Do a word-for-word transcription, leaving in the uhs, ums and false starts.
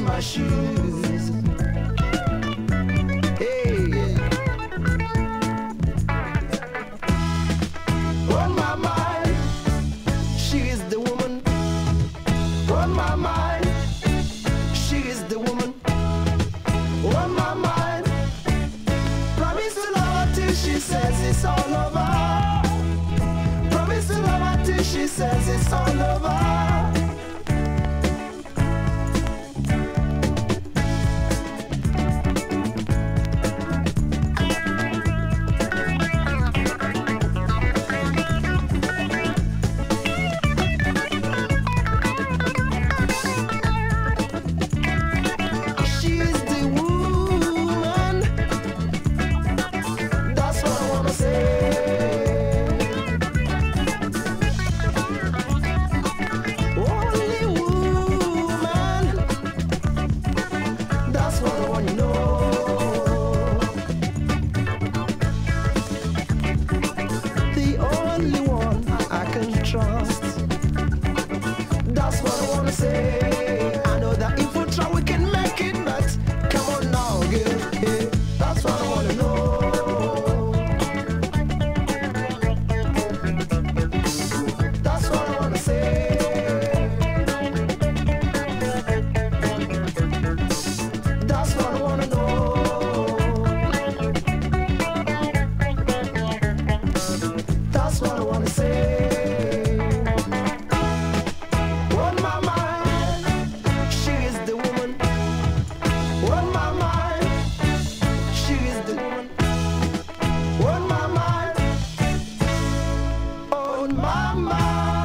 my shoes. Hey, on my mind, she is the woman. On my mind, she is the woman. On my mind, promise to love her till she says it's all over. Promise to love her till she says it's all over. That's what I wanna say. I know that if we try we can make it, but come on now, girl. Hey, that's what I wanna know. That's what I wanna say. That's what I wanna know. That's what I wanna say. On my mind.